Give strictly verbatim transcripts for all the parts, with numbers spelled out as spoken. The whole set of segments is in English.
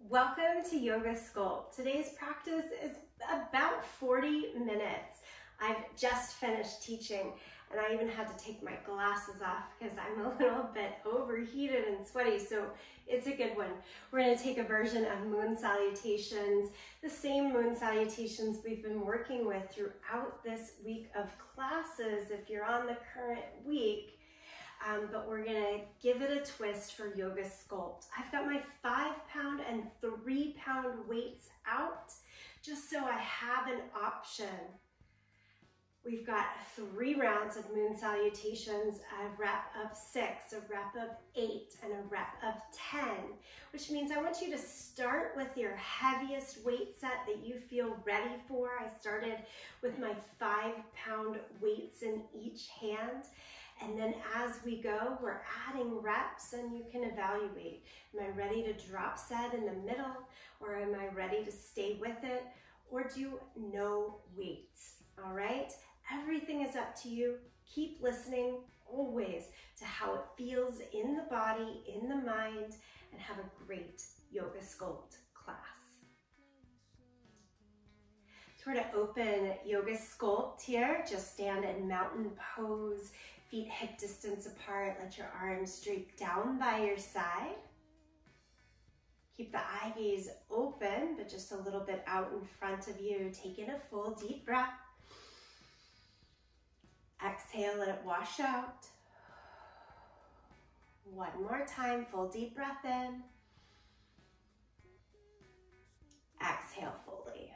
Welcome to Yoga Sculpt. Today's practice is about forty minutes. I've just finished teaching and I even had to take my glasses off because I'm a little bit overheated and sweaty, so it's a good one. We're going to take a version of Moon Salutations, the same Moon Salutations we've been working with throughout this week of classes if you're on the current week. Um, but we're gonna give it a twist for Yoga Sculpt. I've got my five pound and three pound weights out, just so I have an option. We've got three rounds of Moon Salutations, a rep of six, a rep of eight, and a rep of ten, which means I want you to start with your heaviest weight set that you feel ready for. I started with my five pound weights in each hand. And then as we go, we're adding reps and you can evaluate. Am I ready to drop set in the middle, or am I ready to stay with it, or do no weights, all right? Everything is up to you. Keep listening always to how it feels in the body, in the mind, and have a great Yoga Sculpt class. So we're gonna open Yoga Sculpt here. Just stand in mountain pose. Feet hip distance apart, let your arms drape down by your side. Keep the eye gaze open, but just a little bit out in front of you. Take in a full deep breath. Exhale, let it wash out. One more time, full deep breath in. Exhale fully.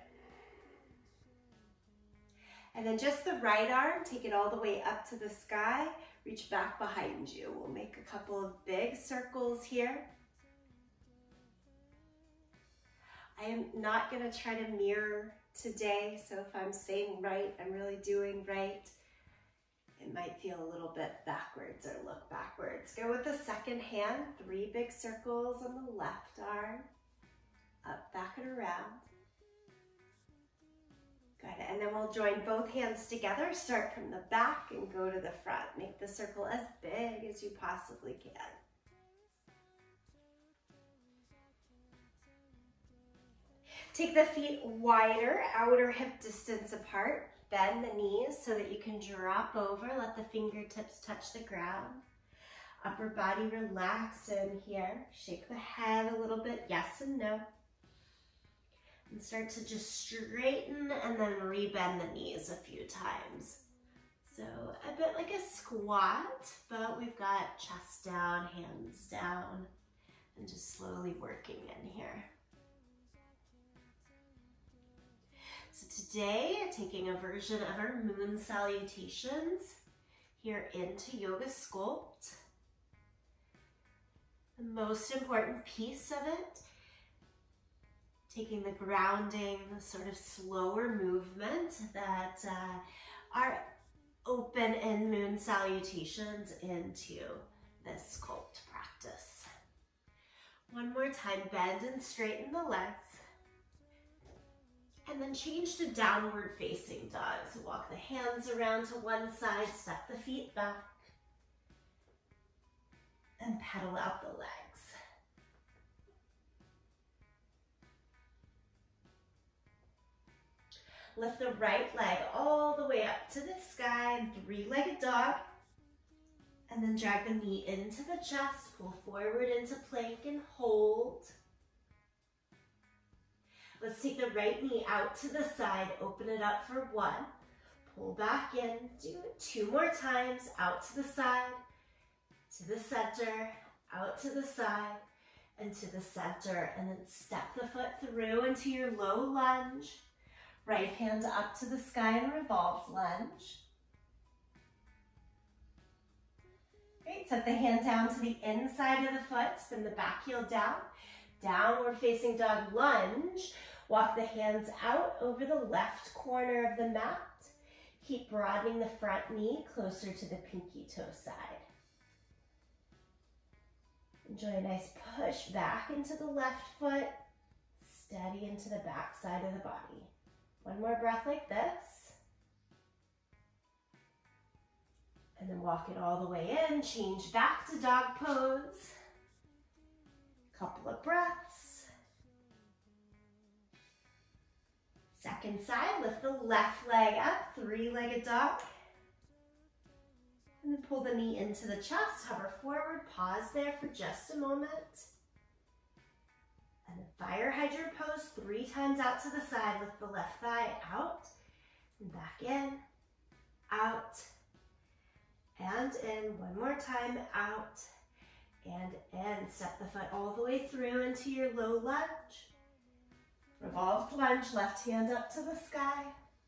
And then just the right arm, take it all the way up to the sky, reach back behind you. We'll make a couple of big circles here. I am not gonna try to mirror today, so if I'm saying right, I'm really doing right. It might feel a little bit backwards or look backwards. Go with the second hand, three big circles on the left arm, up, back, and around. Good, and then we'll join both hands together, start from the back and go to the front. Make the circle as big as you possibly can. Take the feet wider, outer hip distance apart. Bend the knees so that you can drop over. Let the fingertips touch the ground. Upper body relax in here. Shake the head a little bit, yes and no. And start to just straighten and then rebend the knees a few times. So a bit like a squat, but we've got chest down, hands down, and just slowly working in here. So today, taking a version of our Moon Salutations here into Yoga Sculpt. The most important piece of it, taking the grounding, the sort of slower movement that uh, are open in Moon Salutations into this sculpt practice. One more time, bend and straighten the legs. And then change to downward facing dog. So walk the hands around to one side, step the feet back, and pedal out the legs. Lift the right leg all the way up to the sky in three-legged dog. And then drag the knee into the chest, pull forward into plank and hold. Let's take the right knee out to the side, open it up for one. Pull back in, do it two more times, out to the side, to the center, out to the side, and to the center. And then step the foot through into your low lunge. Right hand up to the sky in revolved lunge. Great, set the hand down to the inside of the foot, spin the back heel down. Downward facing dog lunge. Walk the hands out over the left corner of the mat. Keep broadening the front knee closer to the pinky toe side. Enjoy a nice push back into the left foot, steady into the back side of the body. One more breath like this. And then walk it all the way in, change back to dog pose. Couple of breaths. Second side, lift the left leg up, three-legged dog. And then pull the knee into the chest, hover forward, pause there for just a moment. And then fire hydrant pose, three times out to the side, lift the left thigh out, and back in, out, and in. One more time, out, and in. Step the foot all the way through into your low lunge. Revolved lunge, left hand up to the sky.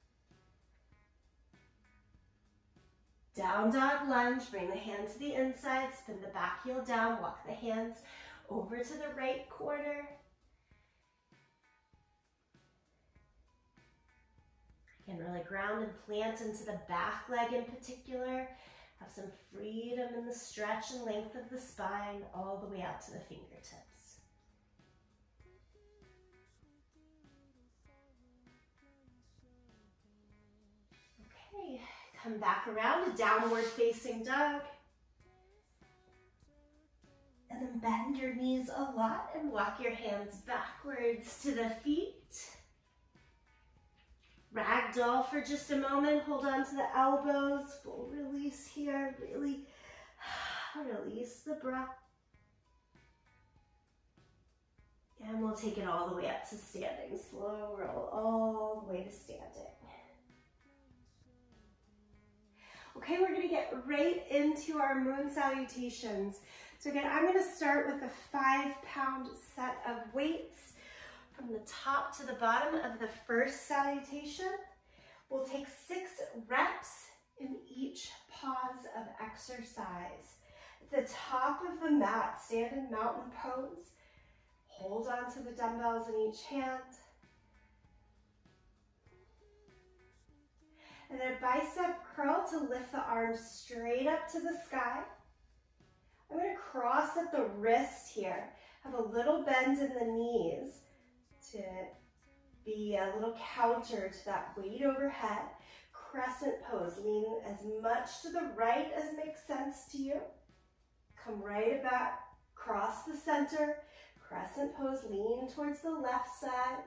Down dog lunge, bring the hand to the inside, spin the back heel down, walk the hands over to the right corner. Again, really ground and plant into the back leg in particular. Have some freedom in the stretch and length of the spine all the way out to the fingertips. Okay. Come back around to downward facing dog. And then bend your knees a lot and walk your hands backwards to the feet. Ragdoll for just a moment. Hold on to the elbows. Full release here. Really release the breath. And we'll take it all the way up to standing. Slow roll all the way to standing. Okay, we're gonna get right into our Moon Salutations. So again, I'm gonna start with a five pound set of weights from the top to the bottom of the first salutation. We'll take six reps in each pause of exercise. At the top of the mat, stand in mountain pose. Hold on to the dumbbells in each hand. And then a bicep curl to lift the arms straight up to the sky. I'm going to cross at the wrist here. Have a little bend in the knees to be a little counter to that weight overhead. Crescent pose. Lean as much to the right as makes sense to you. Come right back. Cross the center. Crescent pose. Lean towards the left side.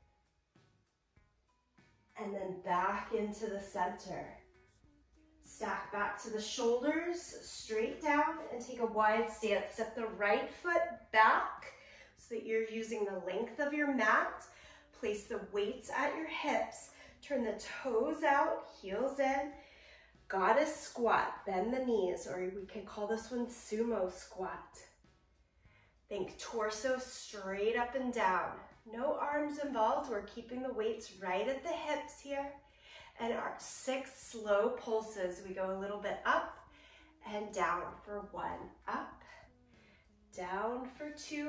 And then back into the center. Stack back to the shoulders, straight down, and take a wide stance. Step the right foot back so that you're using the length of your mat. Place the weights at your hips. Turn the toes out, heels in. Goddess squat, bend the knees, or we can call this one Summo squat. Think torso straight up and down. No arms involved, we're keeping the weights right at the hips here. And our six slow pulses, we go a little bit up and down for one, up, down for two,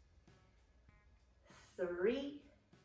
three,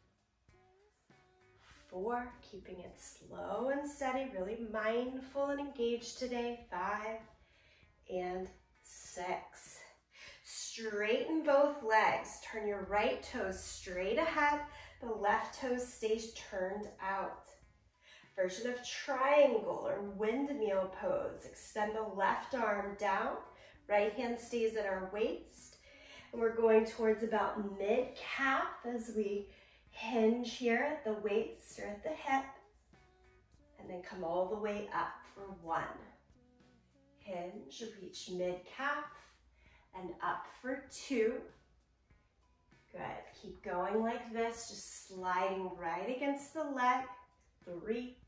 four, keeping it slow and steady, really mindful and engaged today, five, and six. Straighten both legs. Turn your right toes straight ahead. The left toes stays turned out. Version of triangle or windmill pose. Extend the left arm down. Right hand stays at our waist. And we're going towards about mid-calf as we hinge here at the waist or at the hip. And then come all the way up for one. Hinge, reach mid-calf. And up for two. Good. Keep going like this, just sliding right against the leg. Three.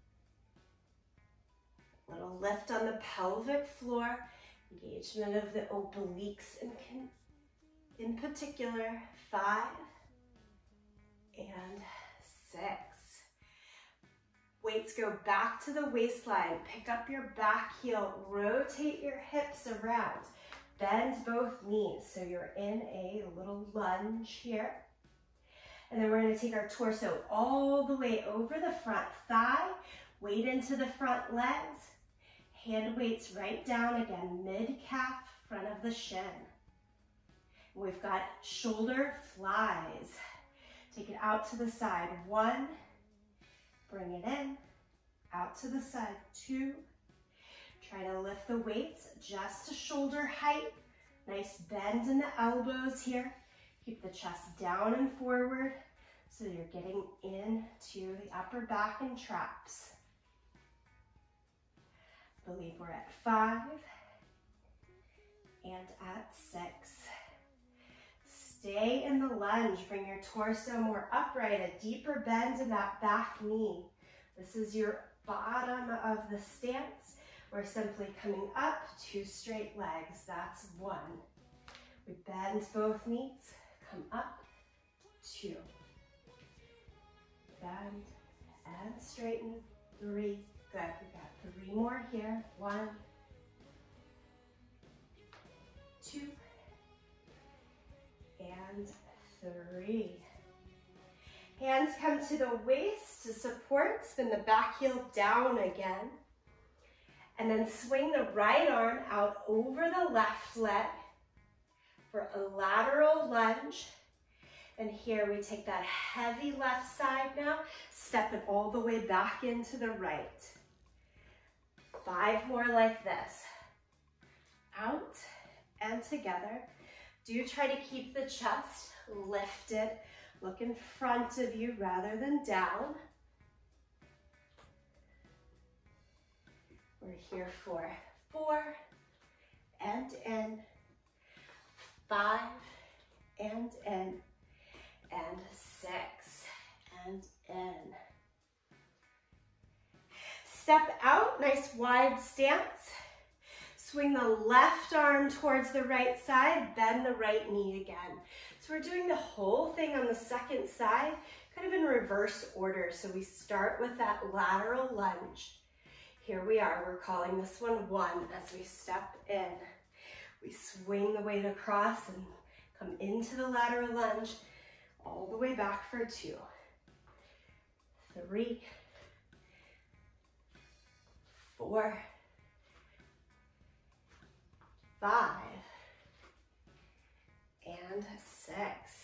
Little lift on the pelvic floor. Engagement of the obliques in, in particular. Five. And six. Weights go back to the waistline. Pick up your back heel. Rotate your hips around. Bend both knees, so you're in a little lunge here. And then we're going to take our torso all the way over the front thigh, weight into the front legs, hand weights right down again, mid-calf, front of the shin. We've got shoulder flies. Take it out to the side, one, bring it in, out to the side, two. Try to lift the weights just to shoulder height. Nice bend in the elbows here. Keep the chest down and forward. So you're getting into the upper back and traps. I believe we're at five and at six. Stay in the lunge. Bring your torso more upright, a deeper bend in that back knee. This is your bottom of the stance. We're simply coming up, two straight legs. That's one. We bend both knees, come up, two. Bend and straighten, three. Good, we got three more here. One, two, and three. Hands come to the waist to support. Spin the back heel down again. And then swing the right arm out over the left leg for a lateral lunge. And here we take that heavy left side now, step it all the way back into the right. Five more like this. Out and together. Do try to keep the chest lifted. Look in front of you rather than down. We're here for four and in, five and in, and six and in. Step out, nice wide stance. Swing the left arm towards the right side, bend the right knee again. So we're doing the whole thing on the second side, kind of in reverse order. So we start with that lateral lunge. Here we are, we're calling this one one as we step in. We swing the weight across and come into the lateral lunge, all the way back for two, three, four, five, and six.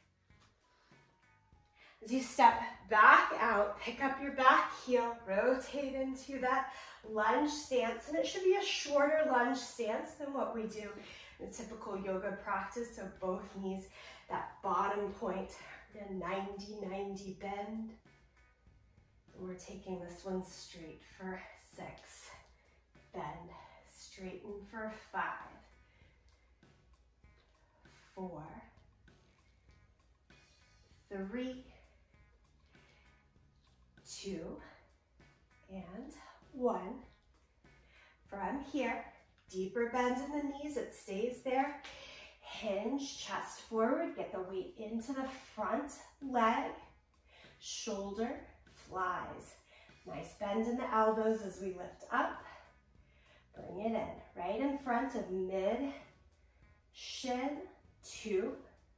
As you step back out, pick up your back heel, rotate into that lunge stance, and it should be a shorter lunge stance than what we do in a typical yoga practice. So both knees, that bottom point, a ninety ninety bend. And we're taking this one straight for six, bend, straighten for five, four, three, two, and one. From here, deeper bend in the knees, it stays there. Hinge, chest forward, get the weight into the front leg. Shoulder flies. Nice bend in the elbows as we lift up. Bring it in, right in front of mid, shin, two,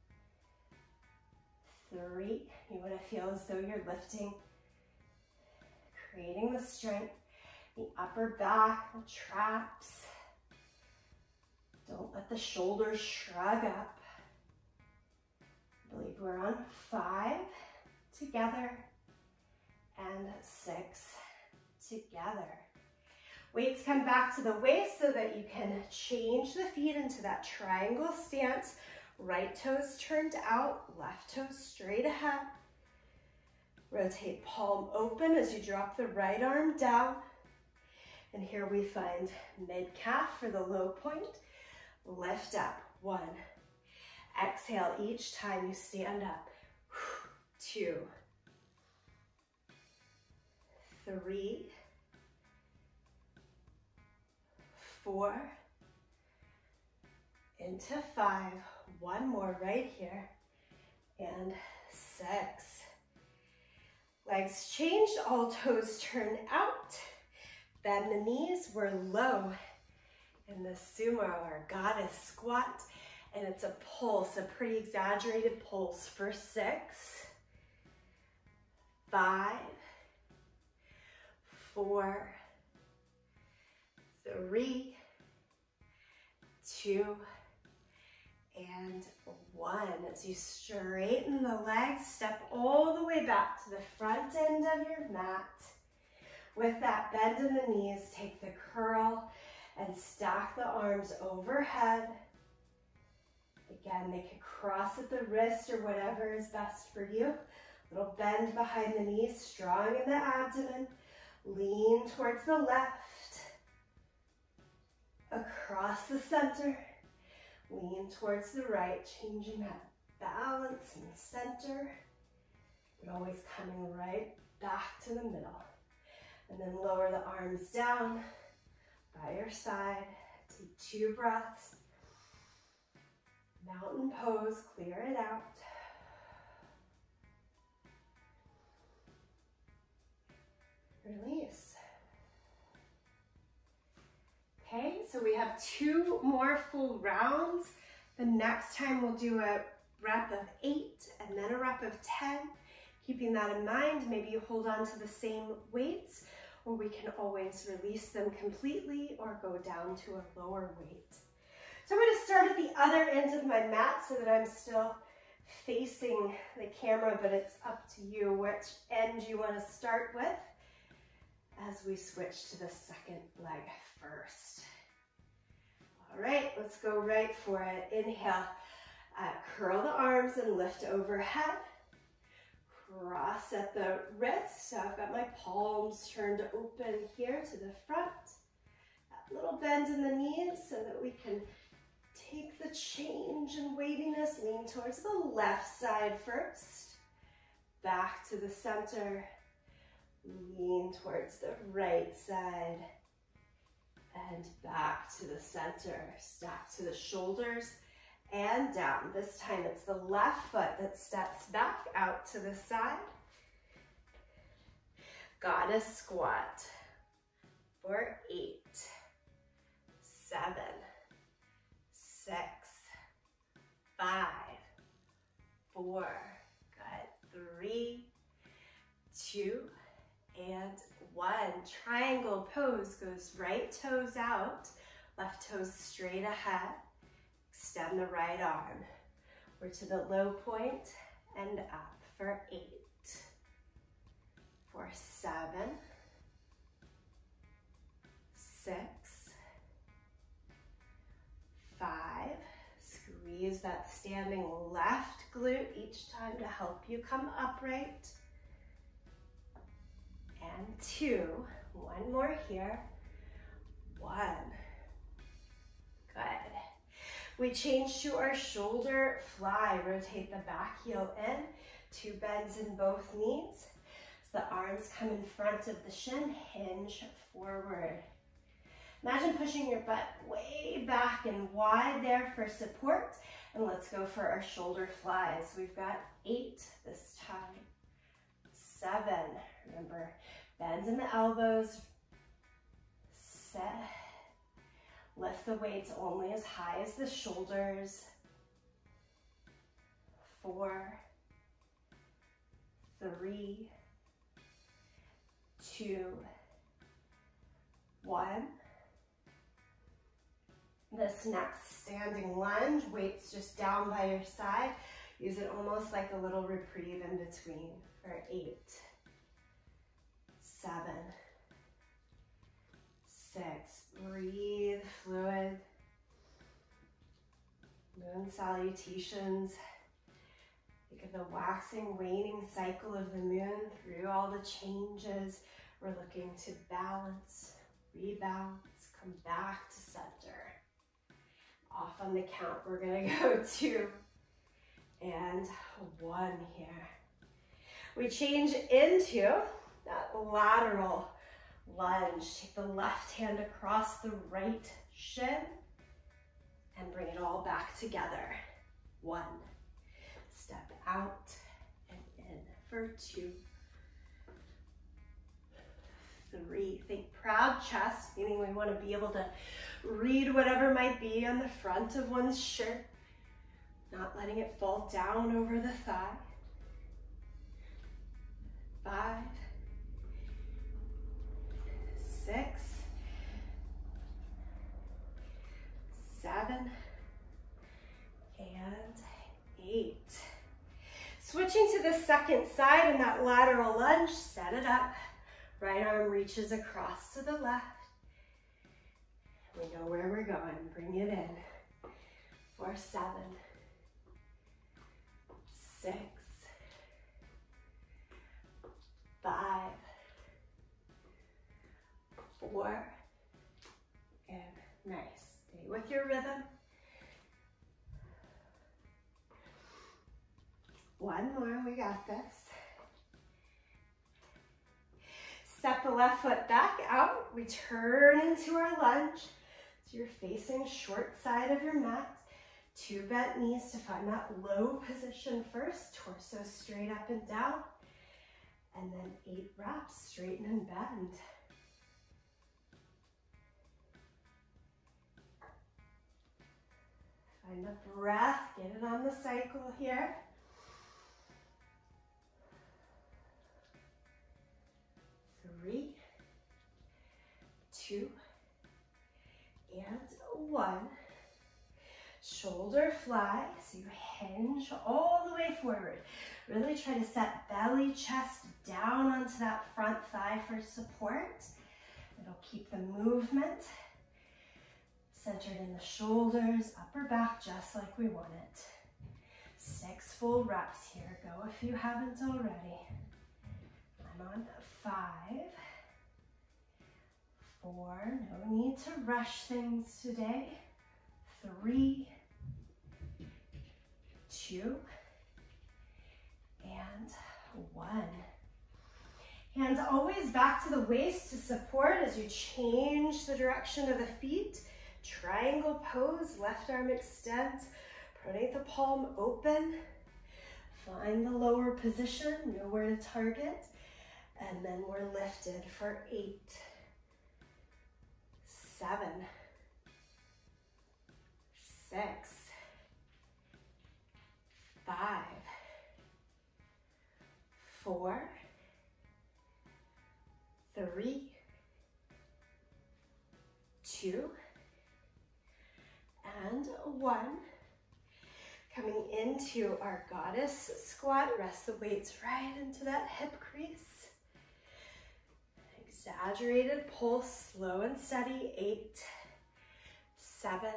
three. You want to feel as though you're lifting, creating the strength, the upper back, the traps. Don't let the shoulders shrug up. I believe we're on five together and six together. Weights come back to the waist so that you can change the feet into that triangle stance. Right toes turned out, left toes straight ahead. Rotate palm open as you drop the right arm down. And here we find mid-calf for the low point. Lift up, one. Exhale each time you stand up. Two, three, four, into five. One more right here, and six. Legs changed, all toes turn out. Bend the knees, we're low in the Summo, our goddess squat, and it's a pulse, a pretty exaggerated pulse for six, five, four, three, two, and one. As you straighten the legs, step all the way back to the front end of your mat. With that bend in the knees, take the curl and stack the arms overhead. Again, they can cross at the wrist or whatever is best for you. Little bend behind the knees, strong in the abdomen. Lean towards the left, across the center. Lean towards the right, changing that balance and center, but always coming right back to the middle. And then lower the arms down by your side. Take two breaths. Mountain pose, clear it out. Release. Okay, so we have two more full rounds. The next time we'll do a rep of eight and then a rep of ten. Keeping that in mind, maybe you hold on to the same weights, or we can always release them completely or go down to a lower weight. So I'm going to start at the other end of my mat so that I'm still facing the camera, but it's up to you which end you want to start with as we switch to the second leg first. All right, let's go right for it. Inhale, uh, curl the arms and lift overhead. Cross at the wrist, so I've got my palms turned open here to the front. That little bend in the knees so that we can take the change in weightiness. Lean towards the left side first. Back to the center. Lean towards the right side. And back to the center. Stack to the shoulders. And down. This time it's the left foot that steps back out to the side. Goddess squat for eight, seven, six, five, four, good, three, two, and one. Triangle pose goes right toes out, left toes straight ahead. Extend the right arm. We're to the low point and up for eight, for seven, six, five. Squeeze that standing left glute each time to help you come upright. And two. One more here. One. Good. We change to our shoulder fly. Rotate the back heel in. Two bends in both knees. So the arms come in front of the shin. Hinge forward. Imagine pushing your butt way back and wide there for support. And let's go for our shoulder flies. We've got eight this time. Seven. Remember, bend in the elbows. Set. Lift the weights only as high as the shoulders. Four, three, two, one. This next standing lunge, weights just down by your side. Use it almost like a little reprieve in between for eight, seven, six. Breathe, fluid. Moon Salutations. Think of the waxing, waning cycle of the moon through all the changes. We're looking to balance, rebalance, come back to center. Off on the count, we're gonna go two and one here. We change into that lateral lunge. Take the left hand across the right shin and bring it all back together. One. Step out and in for two. Three. Think proud chest, meaning we want to be able to read whatever might be on the front of one's shirt, not letting it fall down over the thigh. Five. Six, seven, and eight. Switching to the second side in that lateral lunge, set it up. Right arm reaches across to the left. We know where we're going. Bring it in. For seven, six, five, four, and nice. Stay with your rhythm. One more, we got this. Step the left foot back out. We turn into our lunge. So you're facing short side of your mat. Two bent knees to find that low position first. Torso straight up and down. And then eight reps, straighten and bend. Find a breath, get it on the cycle here. Three, two, and one. Shoulder fly, so you hinge all the way forward. Really try to set belly, chest down onto that front thigh for support. It'll keep the movement centered in the shoulders, upper back, just like we want it. Six full reps here. Go if you haven't already. I'm on five, four, no need to rush things today. Three, two, and one. Hands always back to the waist to support as you change the direction of the feet. Triangle pose, left arm extends, pronate the palm open. Find the lower position, know where to target. And then we're lifted for eight, seven, six, five, four, three, two, and one. Coming into our goddess squat, rest the weights right into that hip crease. Exaggerated pulse, slow and steady. Eight, seven,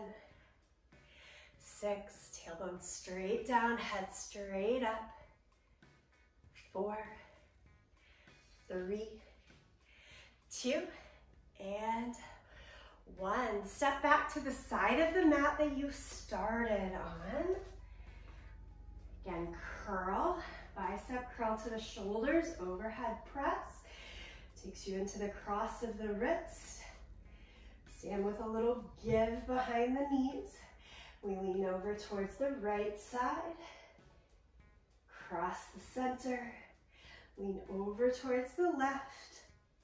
six, tailbone straight down, head straight up. Four, three, two, and one. Step back to the side of the mat that you started on. Again, curl, bicep curl to the shoulders, overhead press. Takes you into the cross of the wrist. Stand with a little give behind the knees. We lean over towards the right side. Cross the center. Lean over towards the left.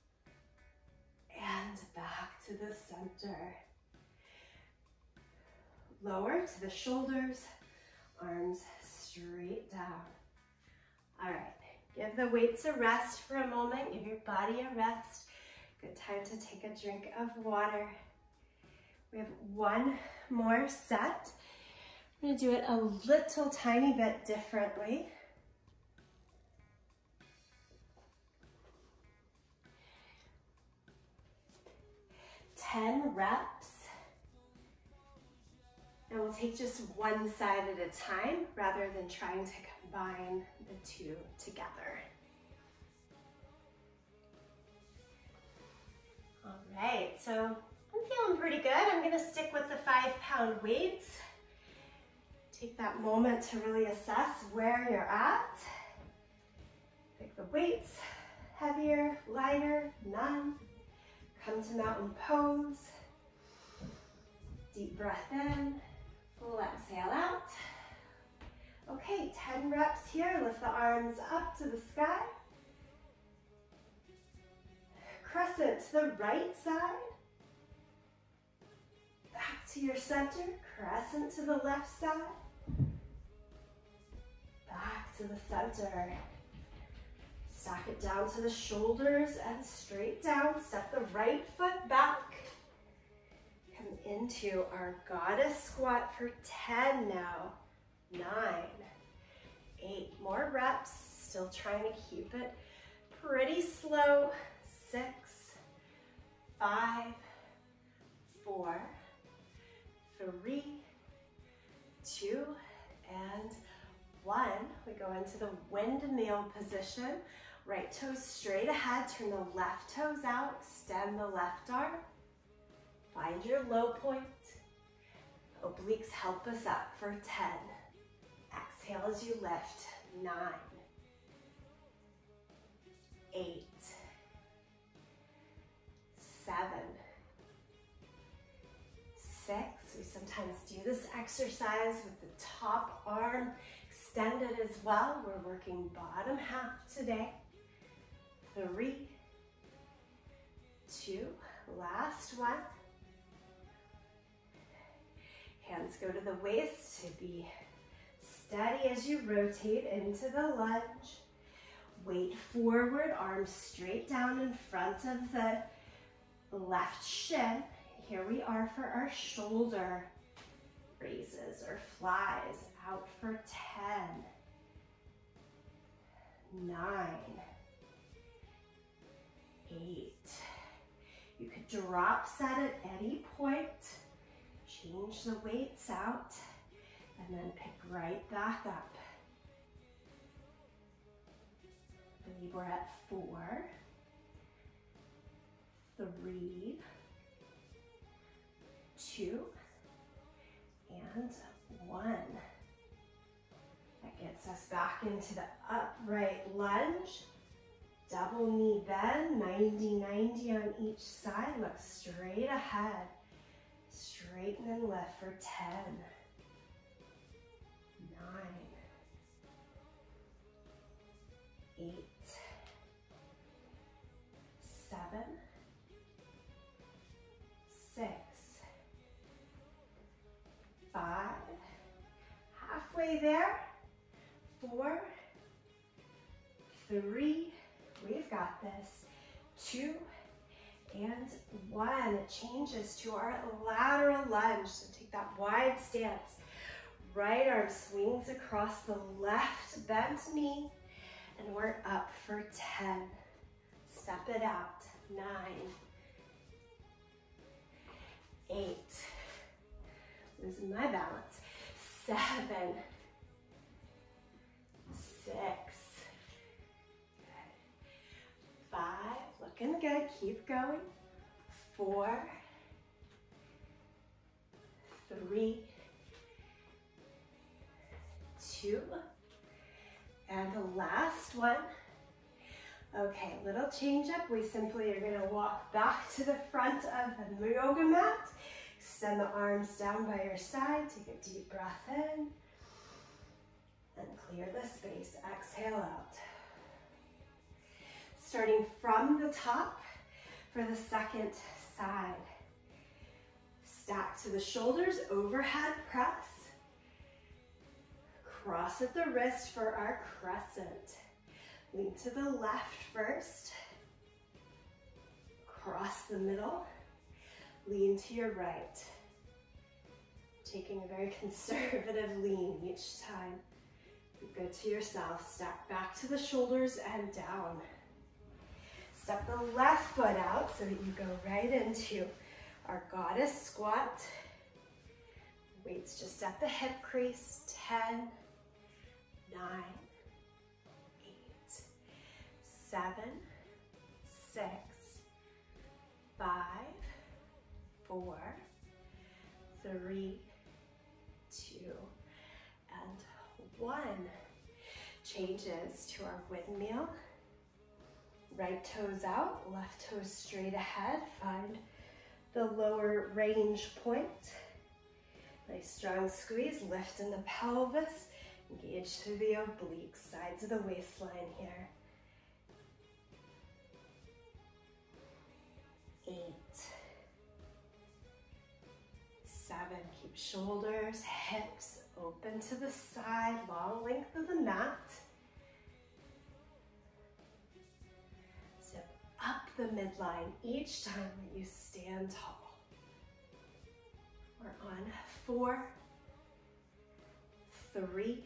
And back to the center. Lower to the shoulders. Arms straight down. All right. Give the weights a rest for a moment. Give your body a rest. Good time to take a drink of water. We have one more set. I'm going to do it a little tiny bit differently. ten reps. And we'll take just one side at a time rather than trying to combine the two together. All right, so I'm feeling pretty good. I'm gonna stick with the five pound weights. Take that moment to really assess where you're at. Pick the weights, heavier, lighter, none. Come to mountain pose. Deep breath in, full exhale out. Okay, ten reps here. Lift the arms up to the sky. Crescent to the right side. Back to your center. Crescent to the left side. Back to the center. Stack it down to the shoulders and straight down. Step the right foot back. Come into our goddess squat for ten now. Nine, eight more reps. Still trying to keep it pretty slow. Six, five, four, three, two, and one. We go into the windmill position. Right toes straight ahead, turn the left toes out, extend the left arm. Find your low point. Obliques help us up for ten. Exhale as you lift. Nine. Eight. Seven. Six. We sometimes do this exercise with the top arm extended as well. We're working bottom half today. Three. Two. Last one. Hands go to the waist to be steady as you rotate into the lunge. Weight forward, arms straight down in front of the left shin. Here we are for our shoulder raises or flies. Out for ten, nine, eight. You could drop set at any point. Change the weights out, and then pick right back up. I believe we're at four, three, two, and one. That gets us back into the upright lunge. Double knee bend, ninety ninety on each side. Look straight ahead. Straighten and lift for ten, nine, eight, seven, six, five, halfway there, four, three, we've got this, two, and one. It changes to our lateral lunge. So take that wide stance. Right arm swings across the left bent knee, and we're up for ten. Step it out. Nine, eight, losing my balance, seven, six, five, looking good, keep going, four, three, two, and the last one. Okay, little change up. We simply are gonna walk back to the front of the yoga mat, extend the arms down by your side, take a deep breath in, and clear the space, exhale out. Starting from the top for the second side. Stack to the shoulders, overhead press. Cross at the wrist for our crescent. Lean to the left first. Cross the middle. Lean to your right. Taking a very conservative lean each time. Be good to yourself. Stack back to the shoulders and down. Step the left foot out so that you go right into our goddess squat. Weights just at the hip crease. ten, nine, eight, seven, six, five, four, three, two, and one. Changes to our windmill. Right toes out, left toes straight ahead. Find the lower range point. Nice strong squeeze, lift in the pelvis. Engage through the obliques, sides of the waistline here. Eight, seven, keep shoulders, hips open to the side, long length of the mat. Step up the midline each time that you stand tall. We're on four, three,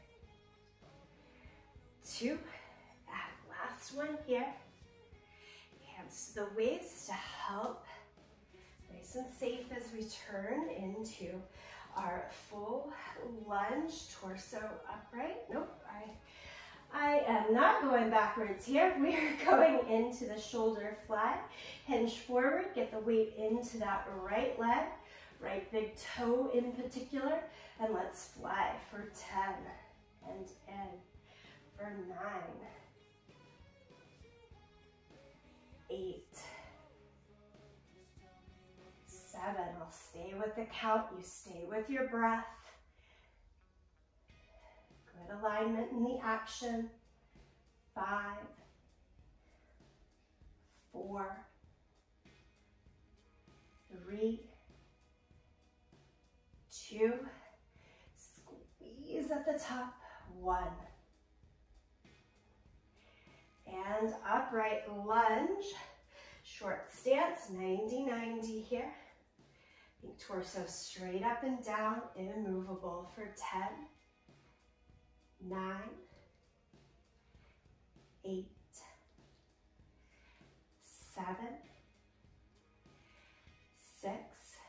two, and last one here. Hands to the waist to help. Nice and safe as we turn into our full lunge, torso upright. Nope, I I am not going backwards here. We are going into the shoulder fly. Hinge forward, get the weight into that right leg, right big toe in particular, and let's fly for ten and in, for nine, eight, seven. I'll stay with the count. You stay with your breath. Good alignment in the action. Five, four, three, two, squeeze at the top, one. And upright lunge, short stance, ninety ninety here. Think torso straight up and down, immovable for ten, nine, eight, seven, six,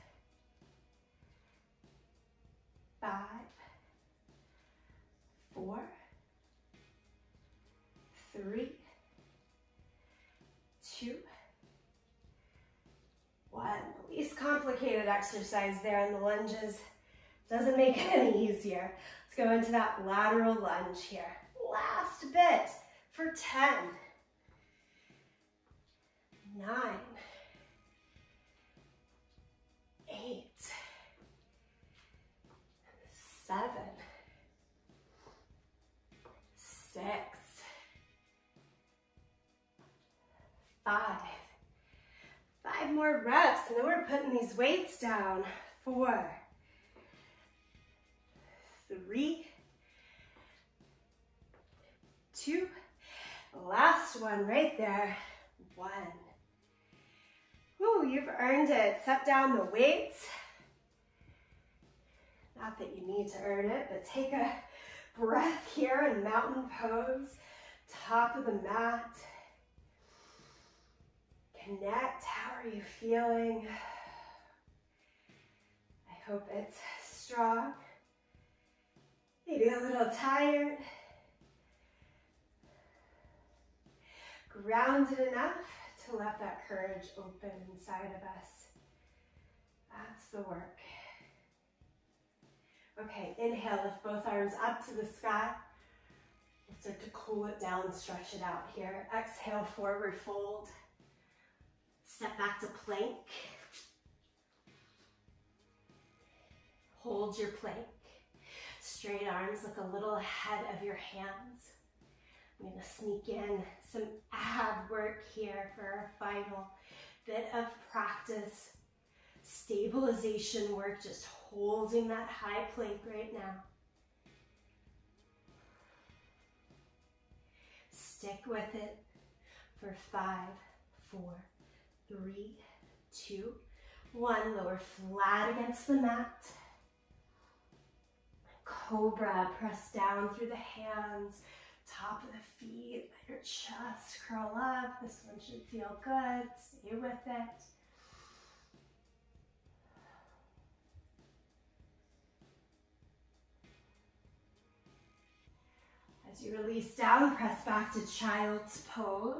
five, four, three, two, one. The least complicated exercise there in the lunges. Doesn't make it any easier. Let's go into that lateral lunge here. Last bit for ten, nine, eight, seven, six, five. Five more reps, and then we're putting these weights down. Four, three, two, last one right there, one. Woo, you've earned it. Set down the weights. Not that you need to earn it, but take a breath here in mountain pose, top of the mat. Connect. How are you feeling? I hope it's strong. Maybe a little tired. Grounded enough to let that courage open inside of us. That's the work. Okay, inhale, lift both arms up to the sky. We'll start to cool it down, stretch it out here. Exhale, forward fold. Step back to plank. Hold your plank. Straight arms, look a little ahead of your hands. I'm going to sneak in some ab work here for our final bit of practice. Stabilization work, just holding that high plank right now. Stick with it for five, four, three, two, one. Lower flat against the mat. Cobra, press down through the hands, top of the feet, let your chest curl up. This one should feel good. Stay with it. As you release down, press back to child's pose.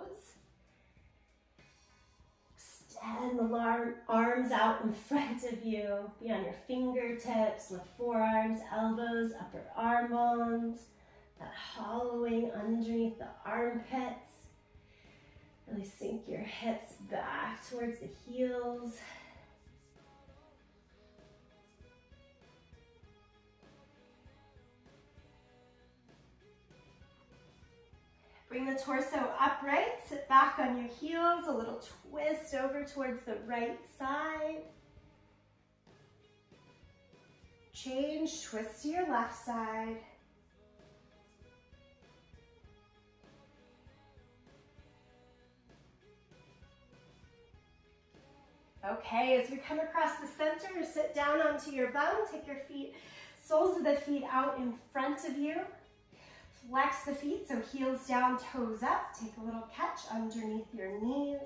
Extend the arm, arms out in front of you. Be on your fingertips, lift forearms, elbows, upper arm bones. That hollowing underneath the armpits. Really sink your hips back towards the heels. Bring the torso upright, sit back on your heels, a little twist over towards the right side. Change, twist to your left side. Okay, as we come across the center, sit down onto your bum, take your feet, soles of the feet out in front of you. Flex the feet, so heels down, toes up. Take a little catch underneath your knees.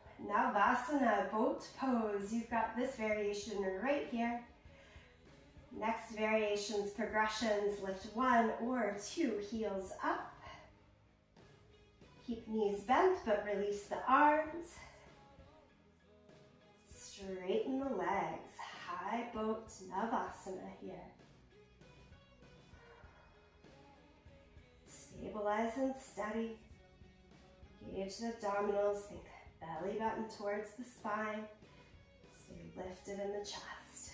Navasana, boat pose. You've got this variation right here. Next variations, progressions, lift one or two heels up. Keep knees bent, but release the arms. Straighten the legs. High boat Navasana here. Stabilize and steady. Engage the abdominals. Think belly button towards the spine. Stay lifted in the chest.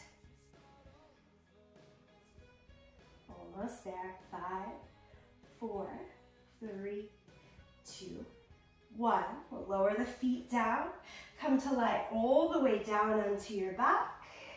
Almost there. Five, four, three, two, one. We'll lower the feet down. Come to lie all the way down onto your back.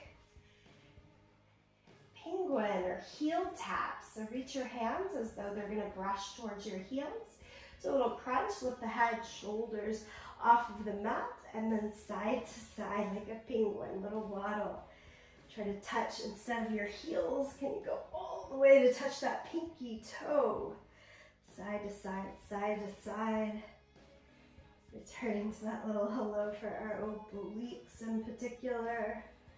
Penguin or heel taps. So reach your hands as though they're going to brush towards your heels. So a little crunch, lift the head, shoulders off of the mat, and then side to side like a penguin, little waddle. Try to touch, instead of your heels, can you go all the way to touch that pinky toe? Side to side, side to side. Returning to that little hello for our obliques in particular.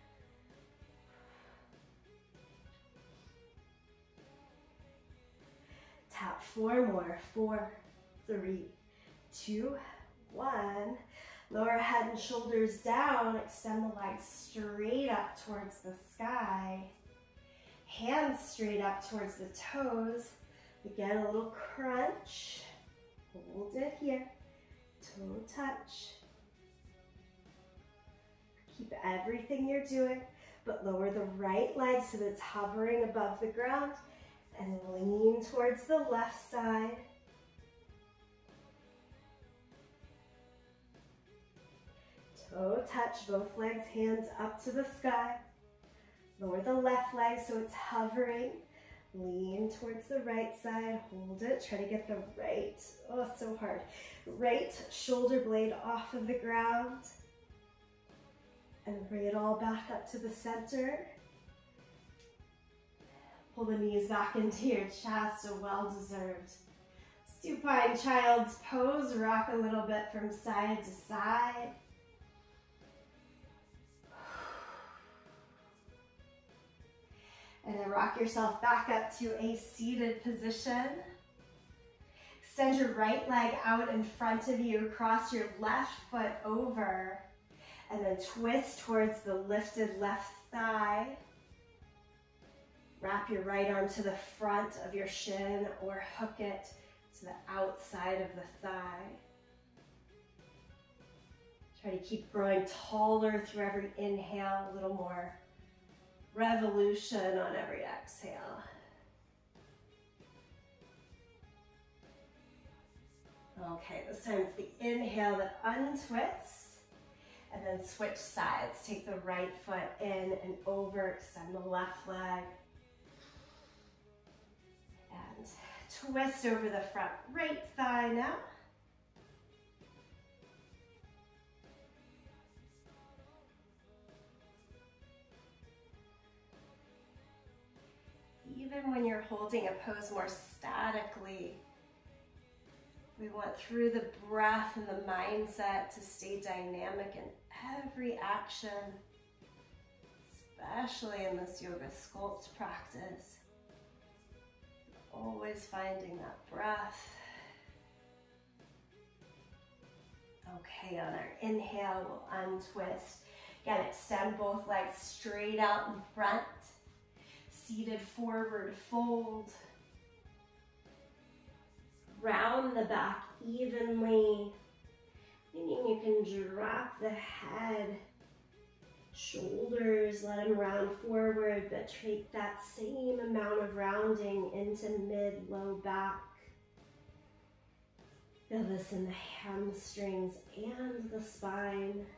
Tap four more. Four, three, two, one. Lower head and shoulders down. Extend the legs straight up towards the sky. Hands straight up towards the toes. Again, a little crunch. Hold it here. Toe touch. Keep everything you're doing, but lower the right leg so that it's hovering above the ground. And lean towards the left side. Toe touch, both legs, hands up to the sky. Lower the left leg so it's hovering. Lean towards the right side, hold it. Try to get the right, oh, so hard. Right shoulder blade off of the ground. And bring it all back up to the center. Pull the knees back into your chest, a well-deserved supine child's pose. Rock a little bit from side to side. And then rock yourself back up to a seated position. Extend your right leg out in front of you, cross your left foot over, and then twist towards the lifted left thigh. Wrap your right arm to the front of your shin or hook it to the outside of the thigh. Try to keep growing taller through every inhale, a little more revolution on every exhale. Okay, this time it's the inhale that untwists, and then switch sides. Take the right foot in and over, extend the left leg. And twist over the front right thigh now. Even when you're holding a pose more statically, we want through the breath and the mindset to stay dynamic in every action, especially in this Yoga Sculpt practice. Always finding that breath. Okay, on our inhale, we'll untwist. Again, extend both legs straight out in front. Seated forward fold. Round the back evenly, meaning you can drop the head, shoulders, let them round forward, but take that same amount of rounding into mid-low back. Feel this in the hamstrings and the spine.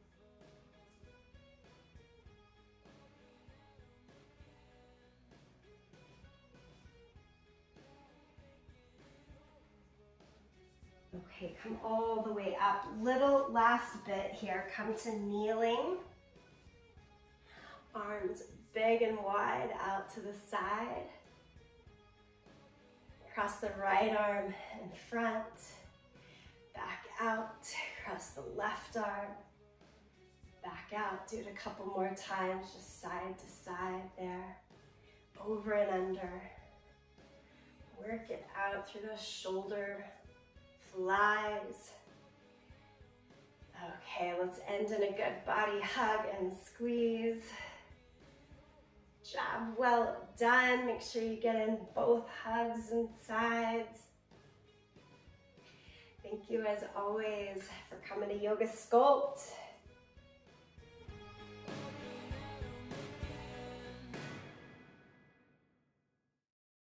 Okay, come all the way up. Little last bit here. Come to kneeling. Arms big and wide out to the side. Cross the right arm in front. Back out. Cross the left arm. Back out. Do it a couple more times, just side to side there. over and under. Work it out through those shoulder flies. Okay, let's end in a good body hug and squeeze. Job well done. Make sure you get in both hugs and sides. Thank you as always for coming to Yoga Sculpt.